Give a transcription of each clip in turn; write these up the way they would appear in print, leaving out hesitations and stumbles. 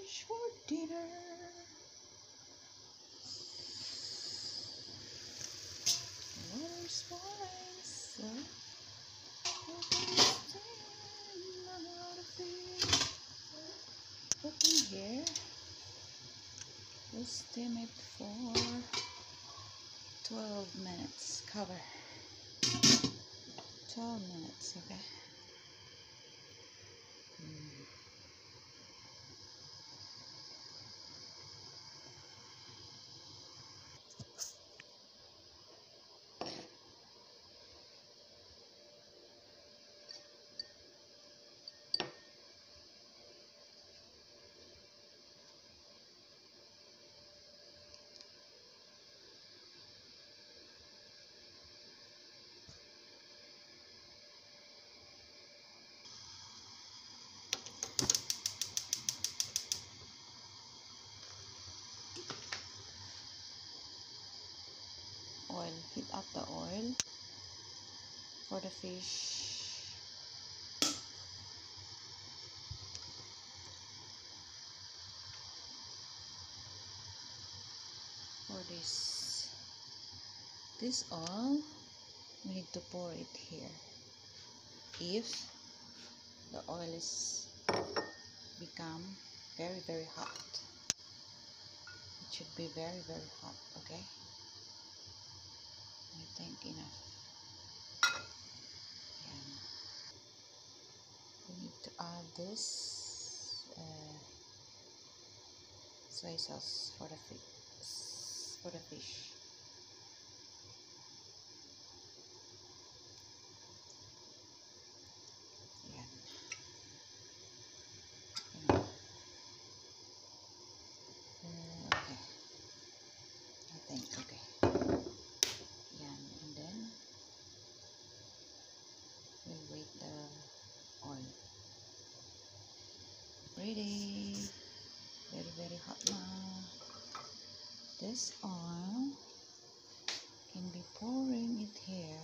fish for dinner. Water's boiling, so we're gonna steam another fish. Put in here. We'll steam it for 12 minutes. Cover. 12 minutes, okay? Oil. Heat up the oil for the fish. For this oil, we need to pour it here. If the oil is become very hot, it should be very hot, okay? I think enough. And we need to add this soy sauce for the fish. Yan. Okay. I think okay. Yan. And then we'll wait the oil. Ready. Very hot now. This oil can be pouring it here.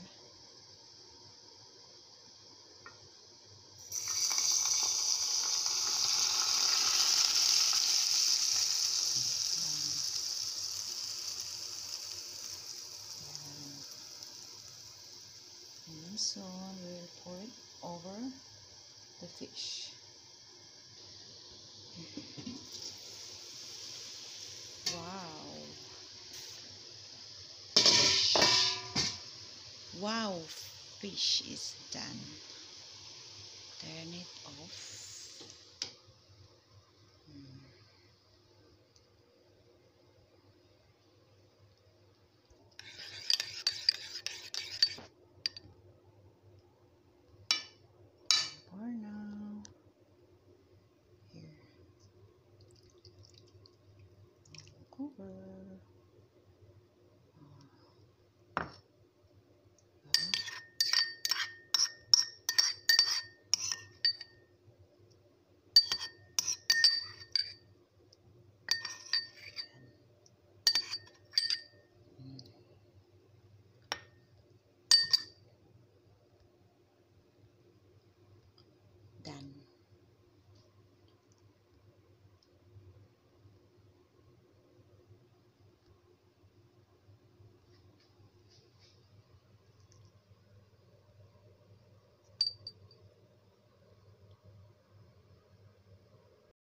And so we'll pour it over the fish. Wow, fish is done. Turn it off. For now, here, over.